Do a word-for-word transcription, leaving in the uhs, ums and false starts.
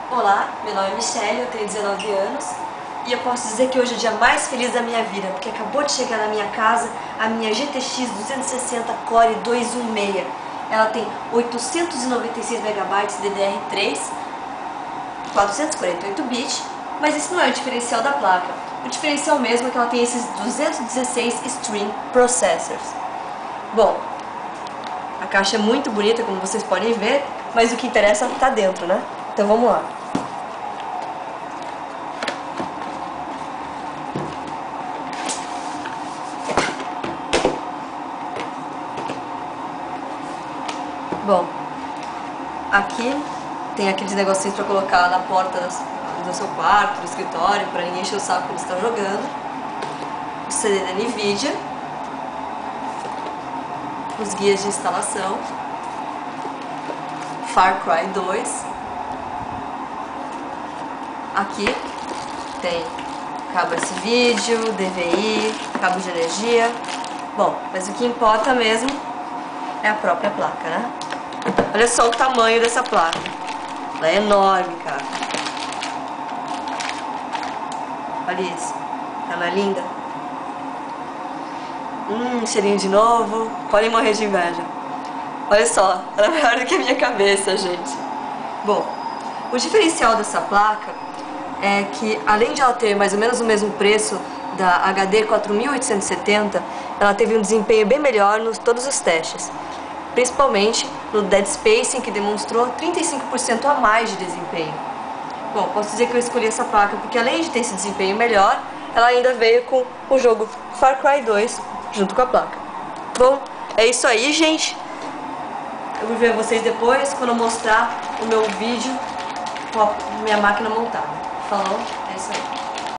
Olá, meu nome é Michelle, eu tenho dezenove anos e eu posso dizer que hoje é o dia mais feliz da minha vida, porque acabou de chegar na minha casa a minha G T X duzentos e sessenta Core duzentos e dezesseis. Ela tem oitocentos e noventa e seis megabytes D D R três, quatrocentos e quarenta e oito bits, mas isso não é o diferencial da placa. O diferencial mesmo é que ela tem esses duzentos e dezesseis String Processors. Bom, a caixa é muito bonita, como vocês podem ver, mas o que interessa está dentro, né? Então vamos lá. Bom, aqui tem aqueles negocinhos para colocar na porta do seu quarto, do escritório, para ninguém encher o saco quando você está jogando. O C D da NVIDIA, os guias de instalação, Far Cry dois. Aqui tem cabo S vídeo, D V I, cabo de energia. Bom, mas o que importa mesmo é a própria placa, né? Olha só o tamanho dessa placa. Ela é enorme, cara. Olha isso. Ela é linda. Hum, cheirinho de novo. Podem morrer de inveja. Olha só, ela é maior do que a minha cabeça, gente. Bom, o diferencial dessa placa é que, além de ela ter mais ou menos o mesmo preço da H D quatro mil oitocentos e setenta, ela teve um desempenho bem melhor nos todos os testes. Principalmente no Dead Space, que demonstrou trinta e cinco por cento a mais de desempenho. Bom, posso dizer que eu escolhi essa placa porque, além de ter esse desempenho melhor, ela ainda veio com o jogo Far Cry dois junto com a placa. Bom, é isso aí, gente. Eu vou ver vocês depois, quando eu mostrar o meu vídeo com a minha máquina montada. Falou? É isso aí.